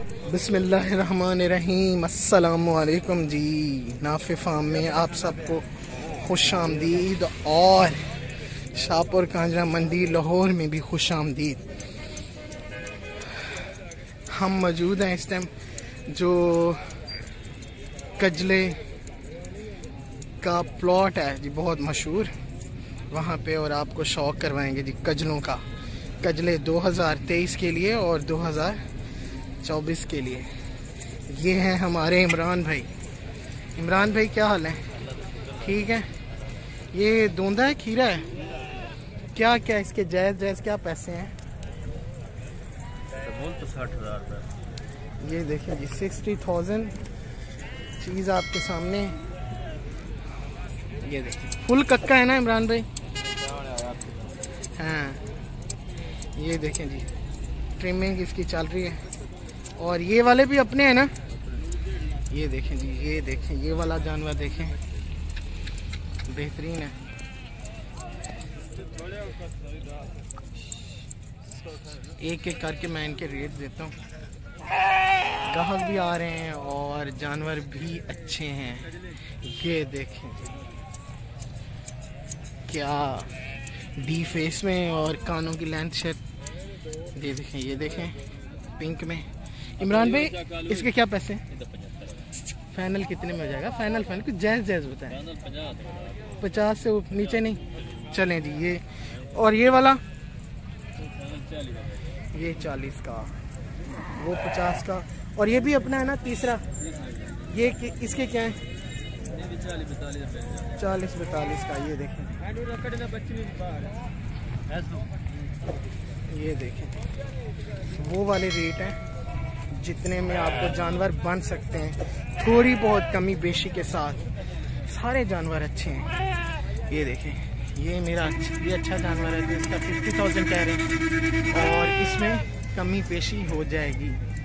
बिस्मिल्लाहिर्रहमानिर्रहीम। अस्सलामुअलैकुम जी। नाफे फार्म में आप सबको खुश आमदीद और शाहपुर कांजरा मंडी लाहौर में भी खुश आमदीद। हम मौजूद हैं इस टाइम जो कजले का प्लॉट है जी, बहुत मशहूर वहाँ पे, और आपको शौक करवाएंगे जी कजलों का। कजले 2023 के लिए और 2024 के लिए। ये हैं हमारे इमरान भाई। इमरान भाई क्या हाल है? ठीक है। ये दोंदा है, खीरा है, क्या क्या इसके जायज़ क्या पैसे हैं? तो 60,000। ये देखिए जी 60,000 चीज़ आपके सामने। ये देखिए फुल कक्का है ना इमरान भाई? हाँ, ये देखें जी ट्रिमिंग इसकी चल रही है। और ये वाले भी अपने हैं ना? ये देखें जी, ये देखें, ये वाला जानवर देखें, बेहतरीन है। एक एक करके मैं इनके रेट देता हूँ। ग्राहक भी आ रहे हैं और जानवर भी अच्छे हैं। ये देखें जी क्या डी फेस में और कानों की लेंथ शेप। ये देखें, ये देखें पिंक में। इमरान भाई इसके क्या पैसे? फाइनल कितने में हो जाएगा? फाइनल कुछ जायज़ बताएं। 50 से नीचे नहीं चलें जी। ये और ये वाला ये 40 का, वो 50 का, और ये भी अपना है ना तीसरा। ये इसके क्या है? 40-42 का। ये देखें, ये देखें वो वाले रेट हैं जितने में आपको जानवर बन सकते हैं, थोड़ी बहुत कमी बेशी के साथ। सारे जानवर अच्छे हैं। ये देखें, ये मेरा ये अच्छा जानवर है, तो इसका 50,000 कह रहे हैं, और इसमें कमी पेशी हो जाएगी।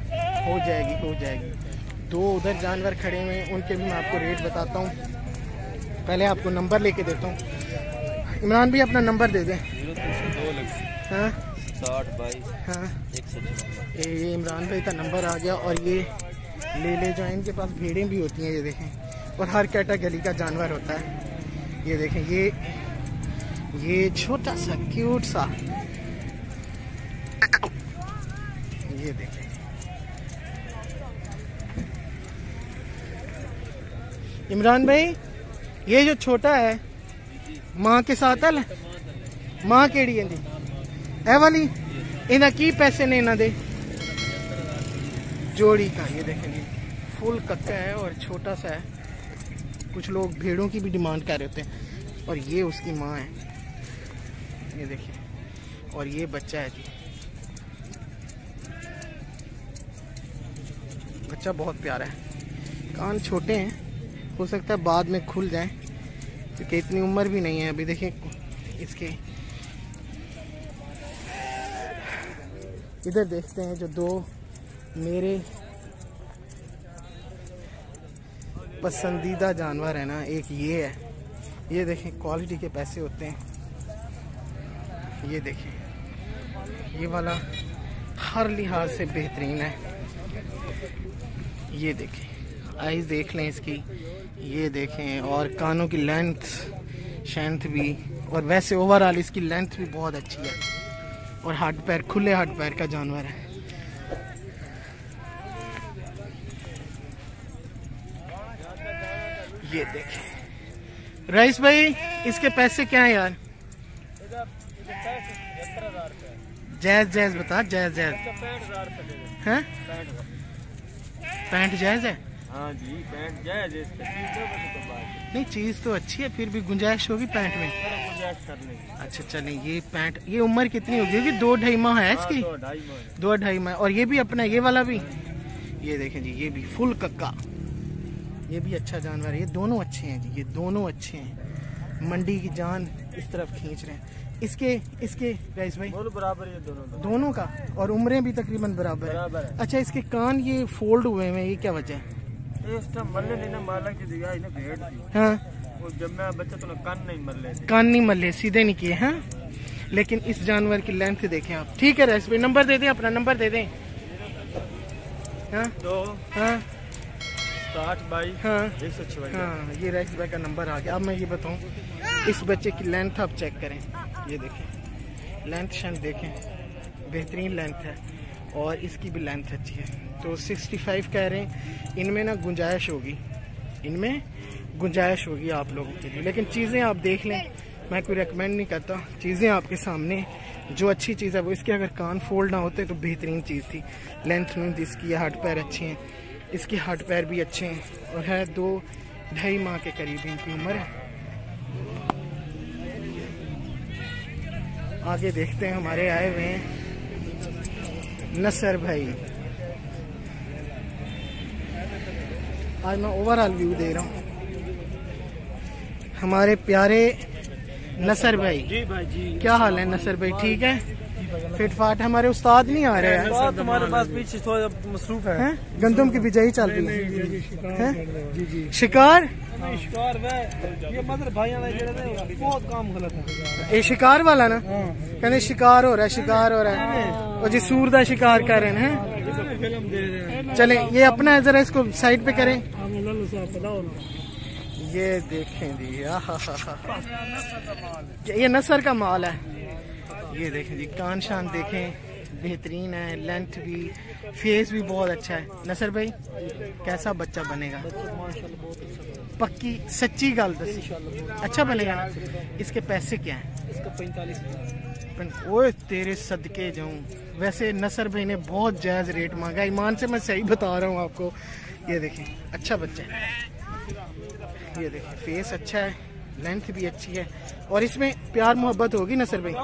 दो उधर जानवर खड़े हुए हैं, उनके भी मैं आपको रेट बताता हूँ। पहले आपको नंबर लेके देता हूँ। इमरान भी अपना नंबर दे दें। हाँ 6022 हाँ, ये इमरान भाई का नंबर आ गया। और ये ले जो, इनके पास भेड़ें भी होती हैं, ये देखें, और हर कैटेगरी का जानवर होता है। ये देखें, ये छोटा सा क्यूट सा, ये देखें। इमरान भाई ये जो छोटा है माँ के साथ है, माँ केड़ी है जी? ए वाली इन्हें की पैसे ने इन्हें दे जोड़ी का। ये देखें जी फुल कक्का है और छोटा सा है। कुछ लोग भेड़ों की भी डिमांड कर रहे होते हैं। और ये उसकी माँ है, ये देखिए, और ये बच्चा है जी। बच्चा बहुत प्यारा है। कान छोटे हैं, हो सकता है बाद में खुल जाएं, क्योंकि इतनी उम्र भी नहीं है अभी। देखिए इसके इधर देखते हैं जो दो मेरे पसंदीदा जानवर है ना, एक ये है। ये देखें क्वालिटी के पैसे होते हैं। ये देखें, ये वाला हर लिहाज से बेहतरीन है। ये देखें, आईज देख लें इसकी, ये देखें, और कानों की लेंथ भी, और वैसे ओवरऑल इसकी लेंथ भी बहुत अच्छी है। और हाथ पैर, खुले हाथ पैर का जानवर है। ये देखें रईस भाई, इसके पैसे क्या है यार? जायज़ बता, जायज़ हैं? 65 जायज़ है? हाँ जी 65 जायज़ है। नहीं, चीज़ तो अच्छी है, फिर भी गुंजाइश होगी 65 में। अच्छा चलें, ये 65, ये उम्र कितनी होगी? 2-2.5 माह है इसकी। 2-2.5 माह। और ये भी अपना, ये वाला भी, ये देखें जी, ये भी फुल कक्का, ये भी अच्छा जानवर है। ये दोनों अच्छे हैं जी, ये दोनों अच्छे हैं। मंडी की जान इस तरफ खींच रहे हैं। इसके राइस भाई बराबर है दोनों का, और उम्रें भी तकरीबन बराबर है। अच्छा, इसके कान ये फोल्ड हुए हैं, ये क्या वजह है? हाँ, कान नहीं मल्ले, सीधे नहीं किए। हाँ, लेकिन इस जानवर की लेंथ देखें आप। ठीक है राइस भाई, नंबर दे दें, अपना नंबर दे दें। हाँ तो हाँ 60 बाई हाँ 156। हाँ, ये राइस भाई का नंबर आ गया। अब मैं ये बताऊँ, इस बच्चे की लेंथ आप चेक करें, ये देखें लेंथ शेंथ देखें, बेहतरीन लेंथ है और इसकी भी लेंथ अच्छी है। तो 65 कह रहे हैं। इनमें ना गुंजाइश होगी, इनमें गुंजाइश होगी आप लोगों के लिए, लेकिन चीज़ें आप देख लें, मैं कोई रेकमेंड नहीं करता, चीज़ें आपके सामने। जो अच्छी चीज़ है वो, इसके अगर कान फोल्ड ना होते तो बेहतरीन चीज़ थी। लेंथ में इसकी हाथ पैर अच्छे हैं, इसके हाथ पैर भी अच्छे हैं और है 2-2.5 माह के करीब इनकी उम्र है। आगे देखते हैं, हमारे आए हुए हैं नसर भाई। आज मैं ओवरऑल व्यू दे रहा हूँ। हमारे प्यारे नसर भाई, जी भाई जी, क्या हाल है नसर भाई? ठीक है, फिट फाट। हमारे उस्ताद नहीं आ रहे हैं, तुम्हारे पास पीछे थोड़ा मसरूफ है। गंदम की बिजाई चल रही है। जी जी शिकार, शिकार ये मतलब भाइयों ने बहुत काम गलत है। ये शिकार वाला ना, कहते शिकार हो रहा है, शिकार हो रहा है, और जी सूर का शिकार कर रहे हैं। फिल्म दे रहे हैं। चले ये अपना है, जरा इसको साइड पे करें। ये देखें जी, ये नसर का माल है। ये देखें जी, कान शान देखें, बेहतरीन है, लेंथ भी, फेस भी बहुत अच्छा है। नसर भाई कैसा बच्चा बनेगा? पक्की सच्ची गल दसी, अच्छा बनेगा ना? इसके पैसे क्या हैं? इसका 45,000। ओए तेरे सदके जाऊं। वैसे नसर भाई ने बहुत जायज रेट मांगा, ईमान से मैं सही बता रहा हूँ आपको। ये देखें, अच्छा बच्चा है। ये देखें, फेस अच्छा है, लेंथ भी अच्छी है, और इसमें प्यार मोहब्बत होगी नसर भाई?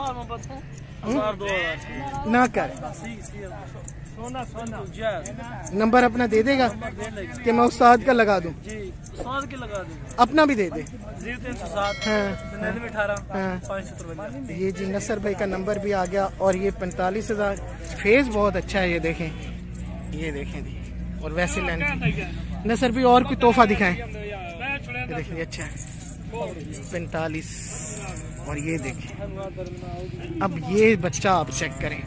ना कर, नंबर अपना दे देगा कि मैं उस्ताद का लगा दूं? जी, उस्ताद के लगा दूं। अपना भी दे दे। 0307 हाँ 9918 570। ये जी नसर भाई का नंबर भी आ गया, और ये 45,000। फेस बहुत अच्छा है, ये देखें, ये देखें जी, और वैसे लेंथ। नसर भाई और कोई तोहफा दिखाएं। ये देखें, अच्छा है, 45। और ये देखें, अब ये बच्चा आप चेक करें,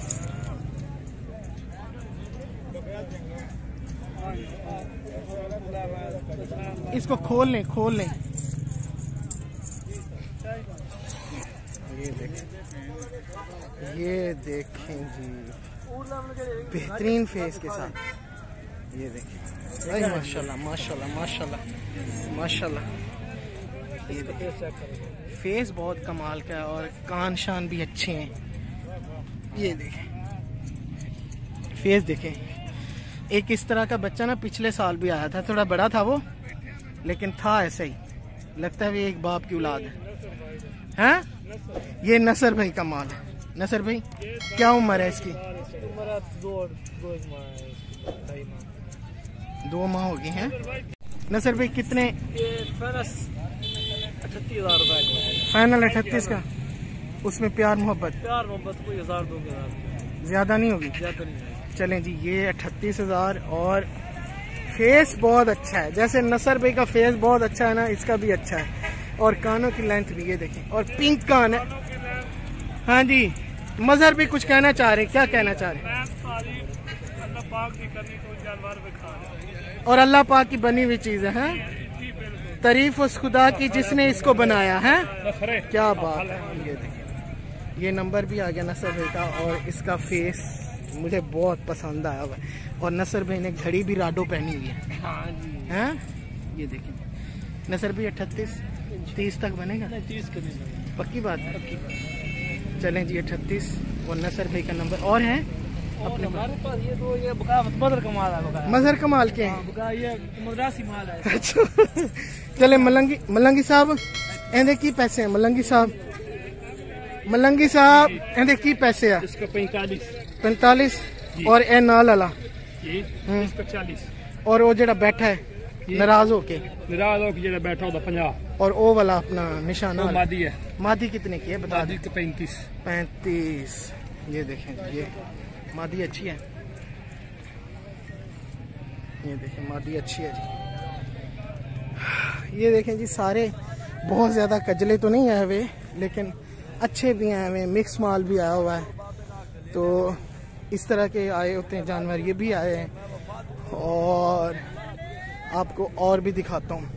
इसको खोल लें, खोल लें। ये देखें जी, बेहतरीन फेस के साथ। ये देखें, अरे माशाल्लाह माशाल्लाह माशाल्लाह माशाल्लाह। ये देखें, फेस बहुत कमाल का है और कान शान भी अच्छे हैं। ये देखें, फेस देखें। एक इस तरह का बच्चा ना पिछले साल भी आया था, थोड़ा बड़ा था वो, लेकिन था ऐसे ही, लगता है एक बाप की औलाद है। हैं? ये नसर भाई का माल है। नसर भाई क्या उम्र है इसकी? 2 माह हो गए हैं। नसर भाई कितने? 38,000 रुपए। फाइनल 38 का? उसमें प्यार मोहब्बत कोई 1,000-2,000 ज्यादा नहीं होगी? ज्यादा नहीं। चलें जी, ये 38,000। और फेस बहुत अच्छा है, जैसे नसर भाई का फेस बहुत अच्छा है ना, इसका भी अच्छा है, और कानों की लेंथ भी ये देखें, और पिंक कान है। हाँ जी, मजहर भी कुछ कहना चाह रहे, क्या कहना चाह रहे? और अल्लाह पाक की बनी हुई चीज है। तारीफ उस खुदा की जिसने इसको बनाया है। क्या बात है। ये देखिए, ये नंबर भी आ गया नसर भाई का, और इसका फेस मुझे बहुत पसंद आया हुआ है, और नसर भाई ने घड़ी भी राडो पहनी हुई है। हाँ जी। हैं? ये देखिए नसर भाई 38-30 तक बनेगा? 30 के नहीं। पक्की बात है? चलें जी, 38 और नसर भाई का नंबर। और हैं अपने हमारे पास? ये तो ये मदर कमाल है। मजहर कमाल के हैं? ये मद्रासी माल है। अच्छा चले, मलंगी साहब एंदे की पैसे हैं? मलंगी साहब एंदे की पैसे है? इसका 45। और ए नाल वाला इसका 40। और वो जेड़ा बैठा है नाराज होके जेड़ा बैठा होता 50। और वो वाला अपना निशाना मादी है। मादी कितने की है बता दी? 35। ये देखें, ये मादी अच्छी है। ये देखें, मादी अच्छी है जी। ये देखें जी, सारे बहुत ज़्यादा कजले तो नहीं आए हुए, लेकिन अच्छे भी आए हुए, मिक्स माल भी आया हुआ है। तो इस तरह के आए होते हैं जानवर, ये भी आए हैं। और आपको और भी दिखाता हूँ।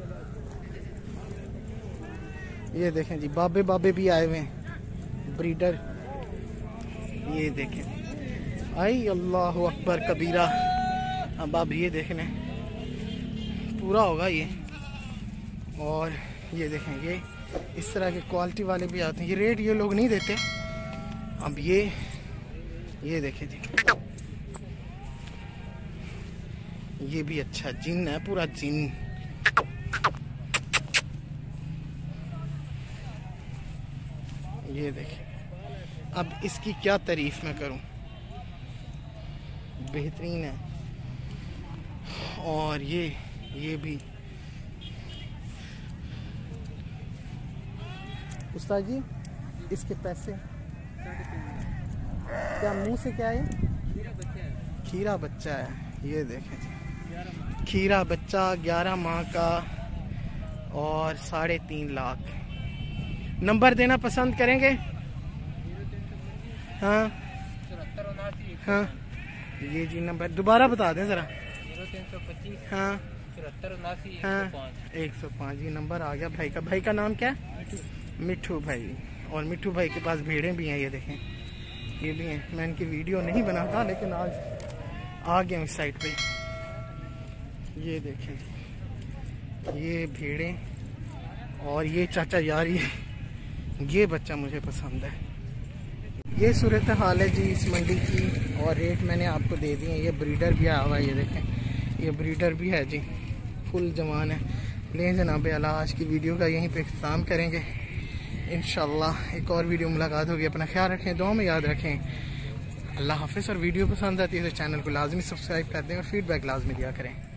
ये देखें जी, बाबे बाबे भी आए हुए हैं, ब्रीडर। ये देखें, आई अल्लाह अकबर कबीरा। अब आप ये देखने पूरा होगा ये। और ये देखें, ये इस तरह के क्वालिटी वाले भी आते हैं। ये रेट ये लोग नहीं देते। अब ये देखें जी, ये भी अच्छा जिन है, पूरा जिन। ये देखें, अब इसकी क्या तारीफ मैं करूं, बेहतरीन है। और ये भी उस्ताद जी, इसके पैसे क्या, मुंह से क्या है? खीरा बच्चा है। ये देखें जी, खीरा बच्चा 11 माह का और 3.5 लाख। नंबर देना पसंद करेंगे? हाँ हाँ, ये जी नंबर दोबारा बता दें ज़रा। 0325 हाँ 74 हाँ 105। ये नंबर आ गया भाई का। भाई का नाम क्या है? मिठू भाई। और मिठू भाई के पास भेड़ें भी हैं, ये देखें, ये भी हैं। मैं इनकी वीडियो नहीं बनाता, लेकिन आज आ गया इस साइड पे। ये देखें, ये भेड़ें। और ये चाचा यार, ये बच्चा मुझे पसंद है। ये सूरत हाल है जी इस मंडी की। और रेट मैंने आपको दे दिए। ये ब्रीडर भी आया हुआ है, ये देखें, ये ब्रीडर भी है जी, फुल जवान है। ले जनाब आला, आज की वीडियो का यहीं पे इख्तिताम करेंगे। इंशाल्लाह एक और वीडियो मुलाकात होगी। अपना ख्याल रखें, दुआ में याद रखें। अल्लाह हाफिज़। और वीडियो पसंद आती है तो चैनल को लाजमी सब्सक्राइब कर दें और फीडबैक लाजमी दिया करें।